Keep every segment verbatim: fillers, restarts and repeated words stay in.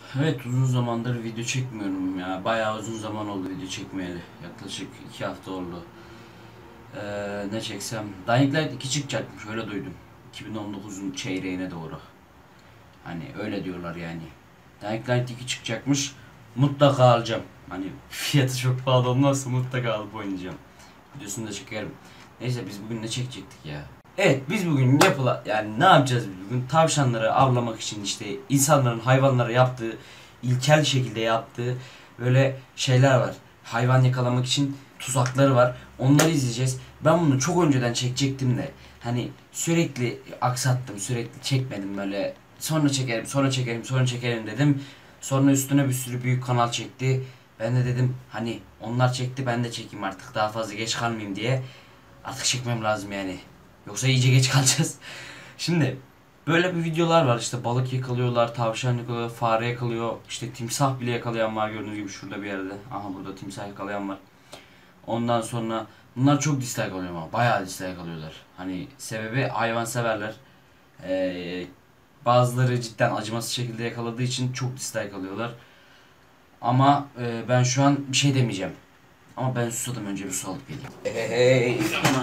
Evet, uzun zamandır video çekmiyorum ya. Bayağı uzun zaman oldu video çekmeyeli. Yaklaşık iki hafta oldu. Ee, ne çeksem? Dying Light iki çıkacakmış, öyle duydum. iki bin on dokuzun çeyreğine doğru. Hani öyle diyorlar yani. Dying Light iki çıkacakmış. Mutlaka alacağım. Hani fiyatı çok pahalı olmazsa mutlaka alıp oynayacağım. Videosunu da çekerim. Neyse, biz bugün ne çekecektik ya? Evet, biz bugün yapıla yani ne yapacağız biz bugün? Tavşanları avlamak için, işte insanların hayvanlara yaptığı, ilkel şekilde yaptığı böyle şeyler var. Hayvan yakalamak için tuzakları var. Onları izleyeceğiz. Ben bunu çok önceden çekecektim de hani sürekli aksattım, sürekli çekmedim böyle. Sonra çekerim, sonra çekerim, sonra çekerim dedim. Sonra üstüne bir sürü büyük kanal çekti. Ben de dedim hani onlar çekti, ben de çekeyim artık, daha fazla geç kalmayayım diye. Artık çekmem lazım yani. Yoksa iyice geç kalacağız. Şimdi böyle bir videolar var, işte balık yakalıyorlar, tavşan yakalıyor, fare yakalıyor, işte timsah bile yakalayan var, gördüğünüz gibi şurada bir yerde. Aha, burada timsah yakalayan var. Ondan sonra bunlar çok dislike alıyor ama bayağı dislike alıyorlar. Hani sebebi hayvanseverler. Ee, Bazıları cidden acımasız şekilde yakaladığı için çok dislike alıyorlar. Ama e, ben şu an bir şey demeyeceğim. Ama ben susadım, önce bir su alıp geleyim. Hey,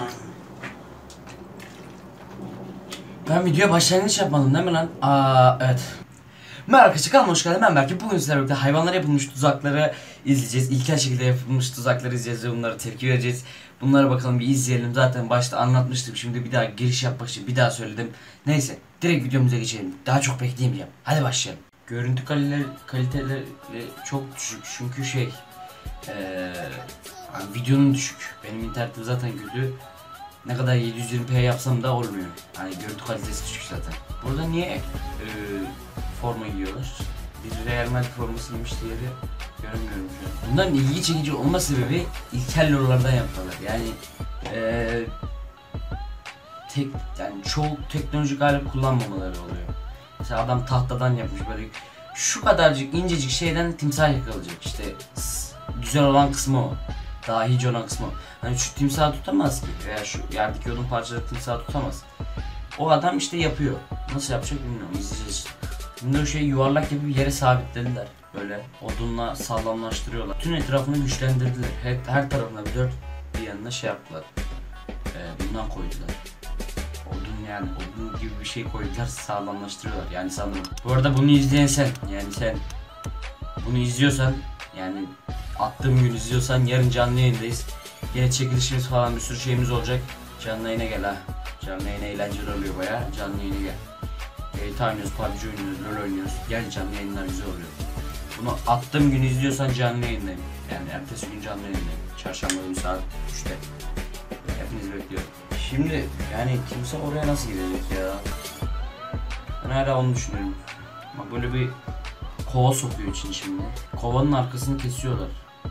ben videoya başlangıç yapmadım değil mi lan? Aa, evet. Merhaba arkadaşlar, kanalıma hoş geldin. Ben Berke. Bugün sizlerle birlikte hayvanlara yapılmış tuzakları izleyeceğiz. İlkel şekilde yapılmış tuzakları izleyeceğiz ve bunlara tepki vereceğiz. Bunlara bakalım, bir izleyelim. Zaten başta anlatmıştım. Şimdi bir daha giriş yapmak için bir daha söyledim. Neyse, direkt videomuza geçelim. Daha çok bekleyemeyeceğim. Hadi başlayalım. Görüntü kaliteleri, kaliteleri çok düşük çünkü şey ee, yani videonun düşük. Benim internetim zaten kötü. Ne kadar yedi yüz yirmi p yapsam da olmuyor. Hani görüntü kalitesi düşük zaten. Burada niye e, forma giyiyorlar? Bir Real Madrid forması giymiş, diğeri göremiyorum şu an. Bunların ilgi çekici olma sebebi ilkel yollardan yapıyorlar. Yani e, tek yani çoğu teknolojik alet kullanmamaları oluyor. Mesela adam tahtadan yapmış, böyle şu kadarcık incecik şeyden timsah yakalayacak. İşte güzel olan kısmı o. Dahice olan kısmı o. Hani şu timsahı tutamaz ki, veya şu yerdeki odun parçaları timsahı tutamaz. O adam işte yapıyor. Nasıl yapacak bilmiyorum, izleyeceğiz. Bunları şey yuvarlak gibi bir yere sabitlediler. Böyle odunla sağlamlaştırıyorlar. Tüm etrafını güçlendirdiler. Her, her tarafına bir dört bir yanına şey yaptılar. Ee, bundan koydular. Odun, yani odun gibi bir şey koydular, sağlamlaştırıyorlar yani sanırım. Bu arada bunu izleyen sen, yani sen bunu izliyorsan, yani attığım gün izliyorsan, yarın canlı yayındayız. Yine çekilişimiz falan, bir sürü şeyimiz olacak. Canlı yayına gel ha. Canlı yayına eğlenceli oluyor bayağı. Canlı yayına gel. G T A oynuyoruz, P U B G oynuyoruz, LoL oynuyoruz. Gel, canlı yayınlar güzel oluyor. Bunu attığım gün izliyorsan canlı yayındayım. Yani ertesi gün canlı yayındayım. Çarşamba günü saat üçte. Hepinizi bekliyorum. Şimdi yani kimse oraya nasıl gidecek ya? Ben hala onu düşünüyorum. Bak, böyle bir kova sokuyor için şimdi. Kovanın arkasını kesiyorlar.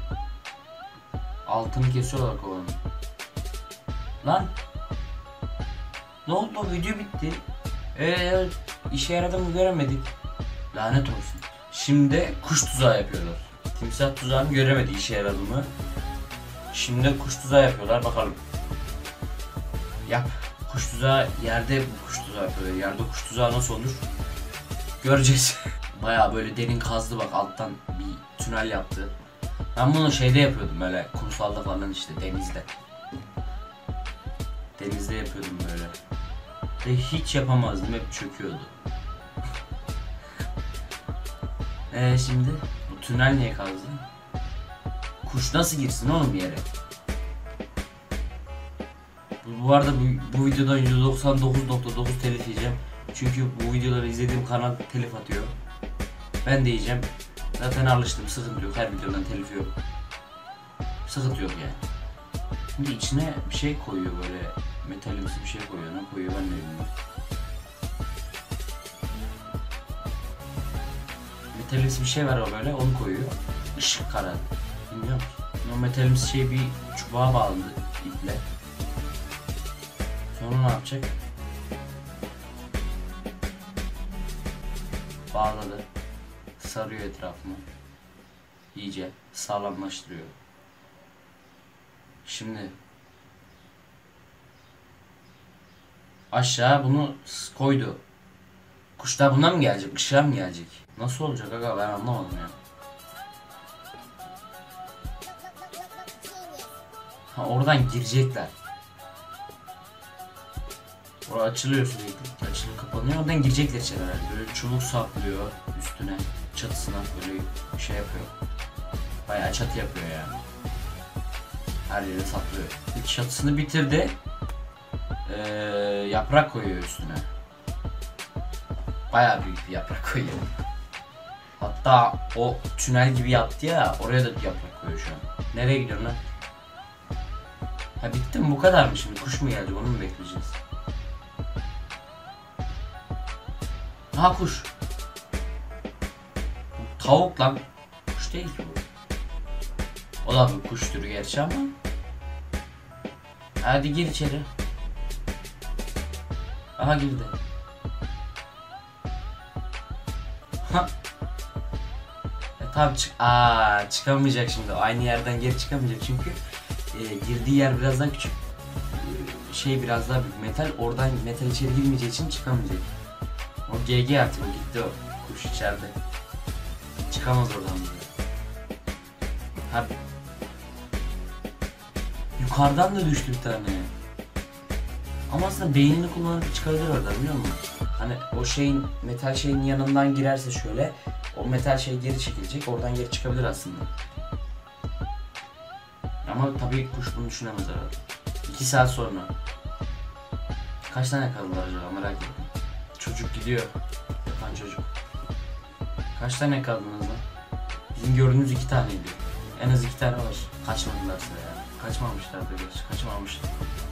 Altını kesiyorlar kovanın. Lan! Ne oldu, o video bitti. Eee işe yaradı mı göremedik. Lanet olsun. Şimdi kuş tuzağı yapıyorlar. Timsah tuzağını göremedi, işe yaradı mı. Şimdi kuş tuzağı yapıyorlar, bakalım. Yap. Kuş tuzağı yerde, bu kuş tuzağı yapıyor. Yerde kuş tuzağı nasıl olur? Göreceğiz. Bayağı böyle derin kazdı, bak alttan bir tünel yaptı. Ben bunu şeyde yapıyordum, böyle kumsalda falan, işte denizde. Denizde yapıyordum böyle. Ve hiç yapamazdım, hep çöküyordu. Eee şimdi bu tünel niye kazdı? Kuş nasıl girsin oğlum yere? Bu, bu arada bu, bu videodan yüzde doksan dokuz nokta dokuz telif yiyeceğim. Çünkü bu videoları izlediğim kanal telif atıyor. Ben de yiyeceğim. Zaten alıştım, sıkıntı yok. Her videodan telif yok. Sıkıntı yok yani. Şimdi içine bir şey koyuyor, böyle metalimsi bir şey koyuyor. Ne koyuyor ben de bilmiyorum. Metalimsi bir şey var o, böyle onu koyuyor. Işık kara. Bilmiyorum. O metalimsi şey bir çubuğa bağladı iple. Sonra ne yapacak? Bağladı. Sarıyor etrafını. İyice sağlamlaştırıyor. Şimdi aşağı bunu koydu. Kuşlar bundan mı gelecek? Işığa mı gelecek? Nasıl olacak aga, ben anlamadım ya. Ha, oradan girecekler. Orası açılıyor sürekli. Açılıp kapanıyor. Oradan girecekler içeri herhalde. Böyle çubuk saplıyor üstüne. Çatısına böyle bir şey yapıyor. Bayağı çatı yapıyor yani. Her yere saplıyor. Bir çatısını bitirdi. Ee, yaprak koyuyor üstüne. Bayağı büyük bir yaprak koyuyor. Hatta o tünel gibi yaptı ya, oraya da yaprak koyuyor şu an. Nereye gidiyorsun lan? Ha bitti mi, bu kadar mı şimdi? Kuş mu geldi, onu mu bekleyeceğiz? Ha kuş. Tavuk lan. Kuş değil ki bu. O da bir kuş türü gerçi ama. Hadi gir içeri. Aha girdi. Ha. E, tabi çık. Aa, çıkamayacak şimdi. Aynı yerden geri çıkamayacak çünkü e, girdiği yer biraz daha küçük. E, şey biraz daha büyük. Metal, oradan metal içeri girmeyeceği için çıkamayacak. O G G artık, o gitti o kuş içeride. Çıkamaz oradan bile. Ha. Yukarıdan da düştü bir tane. Ama aslında beynini kullanıp çıkabilir oradan, biliyor musun? Hani o şeyin, metal şeyin yanından girerse şöyle, o metal şey geri çekilecek, oradan geri çıkabilir aslında. Ama tabii kuş bunu düşünemez herhalde. İki saat sonra. Kaç tane kaldılar acaba, merak ettim. Çocuk gidiyor. Yapan çocuk. Kaç tane kaldınız lan? Bizim gördüğünüz iki taneydi. En az iki tane var. Kaçmadılarsa ya. Kaçmamışlar da gerçi. Kaçmamışlar.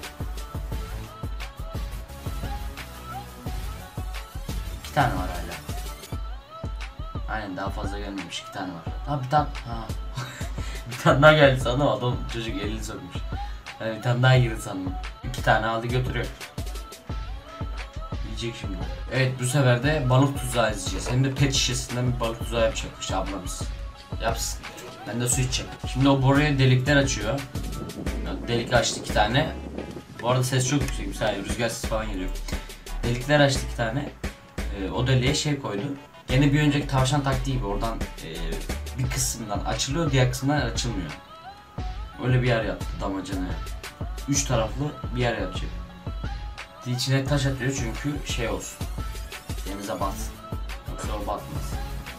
İki tane var hala. Aynen, daha fazla gelmemiş. İki tane var. Ha bir tane. Ha. Bir tane daha geldi sandım, adam çocuk elini sokmuş. Yani bir tane daha girdi sandım. İki tane aldı götürüyor. Yiyecek şimdi. Evet, bu sefer de balık tuzağı izleyeceğiz. Hem de pet şişesinden bir balık tuzağı yapacakmış ablamız. Yapsın. Ben de su içeceğim. Şimdi o boruya delikler açıyor. Delik açtı iki tane. Bu arada ses çok yüksek. Mesela rüzgar sesi falan geliyor. Delikler açtı iki tane. Ee, o deliğe şey koydu. Gene bir önceki tavşan taktiği gibi oradan e, bir kısmından açılıyor, diğer kısmından açılmıyor. Öyle bir yer yaptı damacanaya. Üç taraflı bir yer yapacak. İçine taş atıyor çünkü şey olsun. Denize batsın. Yoksa o batmaz.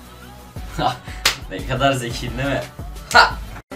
Ne kadar zekiyim değil mi? Ha!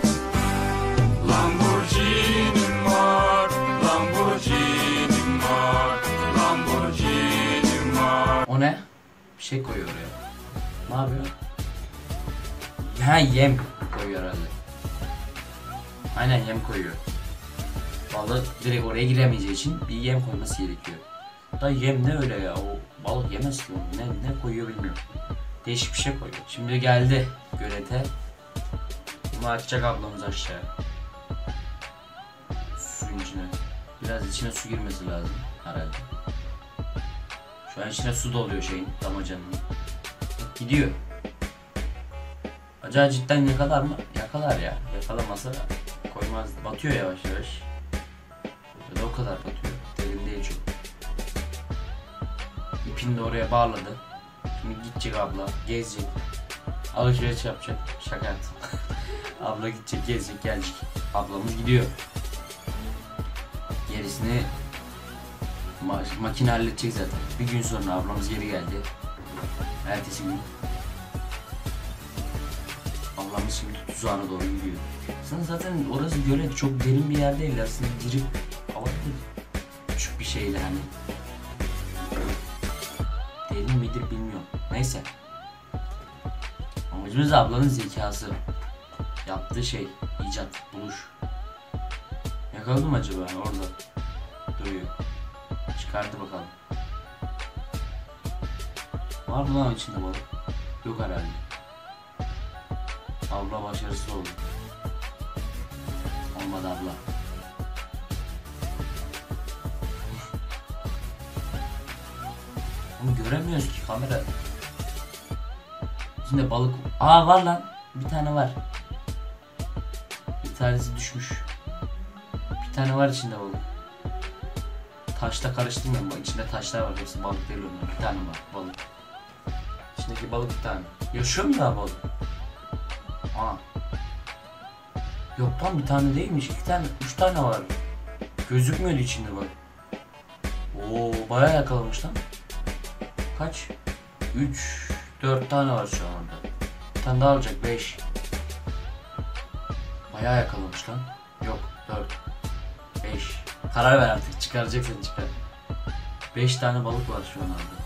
Lamborghini'm var, Lamborghini'm var, Lamborghini'm var. O ne? Bir şey koyuyor oraya. Ne yapıyor? Ha, yem koyuyor herhalde. Aynen, yem koyuyor. Balık direkt oraya giremeyeceği için bir yem koyması gerekiyor. Da yem ne öyle ya? O balık yemez ki onu. Ne, ne koyuyor bilmiyorum. Değişik bir şey koyuyor. Şimdi geldi gölete. Bunu atacak ablamız aşağı. Suyun içine. Biraz içine su girmesi lazım herhalde. Şu an içine su doluyor şeyin, damacanın. Bak, gidiyor. Acaba cidden yakalar mı? Yakalar ya. Yakalamasa koymaz. Batıyor yavaş yavaş. Ya da o kadar batıyor. Derin değil çok. İpini de oraya bağladı. Şimdi gidecek abla, gezecek. Alışveriş yapacak. Şaka yaptım. Abla gidecek, gezecek, gelecek. Ablamız gidiyor. Gerisini ma makine halledecek zaten. Bir gün sonra ablamız geri geldi. Ertesi gün. Ablamız şimdi tuzağına doğru gidiyor. Sen zaten orası gölet, çok derin bir yer değil aslında, girip alabilir. Küçük bir şeyle hani. Derin midir bilmiyorum. Neyse. Amacımız ablanın zekası. Yaptığı şey, icat, buluş. Yakaladı mı acaba? Orada duruyor. Çıkardı bakalım. Var mı lan içinde balık? Yok herhalde. Abla başarısız oldu. Olmadı abla. Onu göremiyoruz ki, kamera. İçinde balık. Aa, var lan. Bir tane var. Bir tanesi düşmüş. Bir tane var içinde balık. Taşla karıştırmıyorum bak, içinde taşlar var, hepsi balık değil onlar. Bir tane var balık. içindeki balık bir tane. Yaşıyor mu daha balık? Aa. Yok lan bir tane değilmiş. iki tane, üç tane var. Gözükmüyordu içinde bak. Oo bayağı yakalamış lan. Kaç? üç, dört tane var şu anda. Bir tane daha olacak beş. Bayağı yakalamış lan. Yok dört, beş. Karar ver artık çıkaracaksan çıkar. beş tane balık var şu an orada.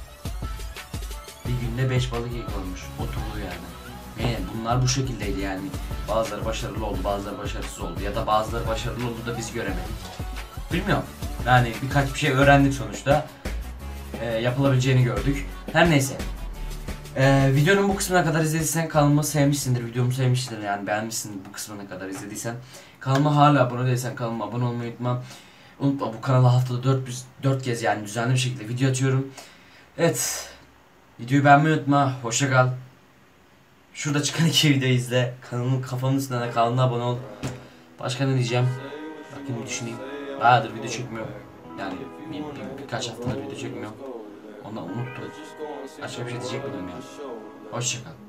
Bir günde beş balık yakalamış. Oturduğu yerde. Yani bunlar bu şekildeydi yani. Bazıları başarılı oldu, bazıları başarısız oldu. Ya da bazıları başarılı oldu da biz göremedik. Bilmiyorum. Yani birkaç bir şey öğrendik sonuçta. Ee, yapılabileceğini gördük. Her neyse. Ee, videonun bu kısmına kadar izlediysen kanalımı sevmişsindir, videomu sevmişsindir yani beğenmişsindir bu kısmına kadar izlediysen. Kanalıma hala abone değilsen kanalıma abone olmayı unutma. Unutma bu kanala haftada dört kez yani düzenli bir şekilde video atıyorum. Evet. Videoyu beğenmeyi unutma. Hoşça kal. Şurada çıkan iki videoyu izle. Kanalın kafamın üstüne de kanalına abone ol. Başka ne diyeceğim? Bakayım bir düşüneyim. Bayağıdır video çekmiyorum. Yani bir, bir, birkaç haftadır video çekmiyorum. Ondan unuttum. Başka bir şey diyecek miydim ya? Hoşça kal.